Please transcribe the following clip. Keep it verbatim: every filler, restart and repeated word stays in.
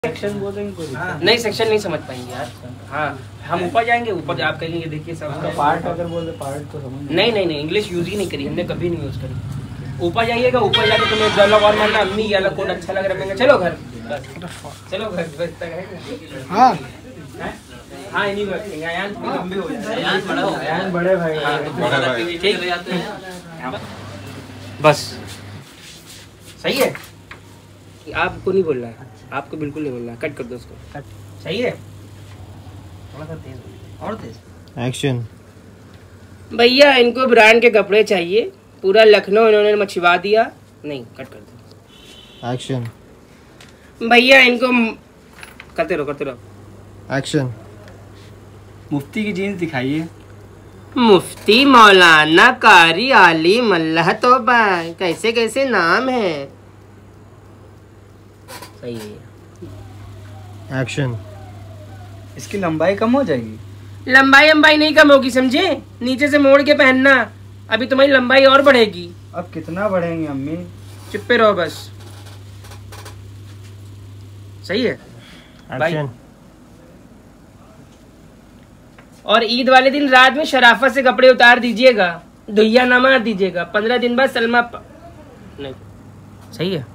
Section बोलेंगे कोई नहीं, सेक्शन नहीं समझ पाएंगे यार। हाँ, हम ऊपर जाएंगे, ऊपर आप कहेंगे देखिए सब पार्ट अगर बोले पार्ट तो समझ नहीं नहीं नहीं इंग्लिश यूज ही नहीं करी हमने, कभी नहीं यूज करी। ऊपर जाइएगा, ऊपर जाके तुम्हें डायलॉग और मारना, अम्मी ये वाला कोड अच्छा लग रहा है, चलो घर, चलो घर बस तक है। हाँ हाँ इन्हीं को रखेंगे। अयान लंबे हो जाए, अयान बड़ा हो गया, अयान बड़े भाई बड़े भाई ठीक ले जाते हैं बस। सही है, आपको नहीं बोलना है, आपको बिल्कुल नहीं बोलना, कट कर दो उसको। सही है, थोड़ा सा तेज और तेज। एक्शन। भैया इनको ब्रांड के कपड़े चाहिए, पूरा लखनऊ इन्होंने मछवा दिया। नहीं, कट कर दो। एक्शन। भैया इनको करते रहो करते रहो। एक्शन। मुफ्ती की जीन्स दिखाइए। मुफ्ती मौलाना कारी आली मल्लाह तौबा, कैसे कैसे नाम है। सही है। एक्शन। इसकी लंबाई कम हो जाएगी। लंबाई लंबाई नहीं कम होगी, समझे, नीचे से मोड़ के पहनना, अभी तुम्हारी लंबाई और बढ़ेगी। अब कितना बढ़ेंगे अम्मी? चुप्पे रहो बस। सही है भाई। एक्शन। और ईद वाले दिन रात में शराफत से कपड़े उतार दीजिएगा, दुहिया ना मार दीजिएगा, पंद्रह दिन बाद सलमा प... नहीं। सही है।